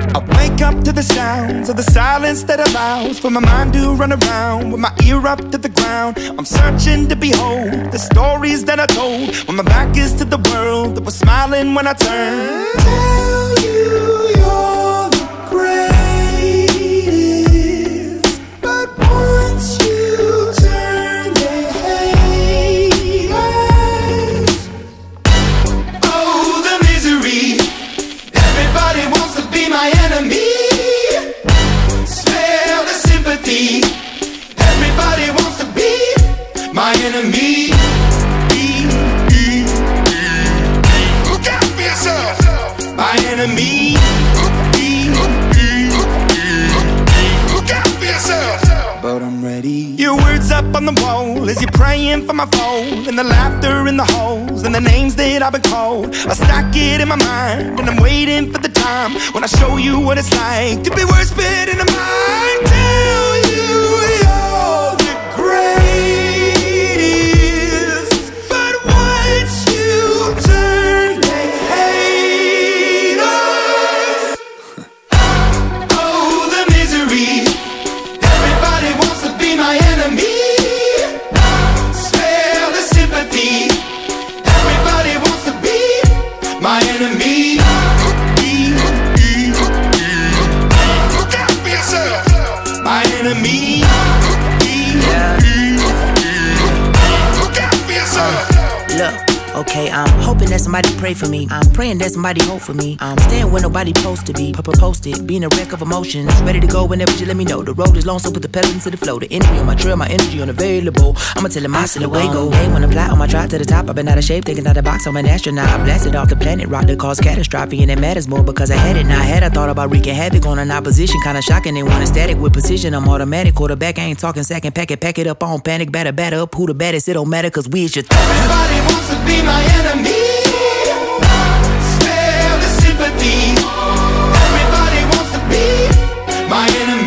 I wake up to the sounds of the silence that allows for my mind to run around with my ear up to the ground. I'm searching to behold the stories that I told when my back is to the world that was smiling when I turned. Tell you you're the greatest, but once you turn they hate us. Oh, the misery. Everybody wants to be my enemy. Spare the sympathy. Everybody wants to be my enemy. Look out for yourself. My enemy. Look out for yourself. But I'm ready. Your words up on the wall as you're praying for my phone, and the laughter in the holes and the names that I've been called. I stack it in my mind and I'm waiting for the time when I show you what it's like to be worse fit in a mind. Tell you you're the greatest, but once you turn they hate us. Oh, the misery. Everybody wants to be my enemy. Spare the sympathy. Everybody wants to be my enemy. Look out for yourself. My enemy. Look out for yourself. Look, okay, I'm hoping that somebody pray for me. I'm praying that somebody hope for me. I'm staying where nobody supposed to be. Posted, being a wreck of emotions. Ready to go whenever you let me know. The road is long, so put the pedal into the flow. The energy on my trail, my energy unavailable. I'ma tell him I still away go. Hey, when I fly on my drive to the top, I've been out of shape, thinking out the box. I'm an astronaut. I blasted off the planet, rock that caused catastrophe, and it matters more because I had it. Now I had I thought about wreaking havoc on an opposition, kinda shocking. They want a static with precision. I'm automatic, quarterback. I ain't talking second pack it up on panic, batter up. Who the baddest? It don't matter, cause we is just. Everybody wants to be my enemy. Spare the sympathy. Everybody wants to be my enemy.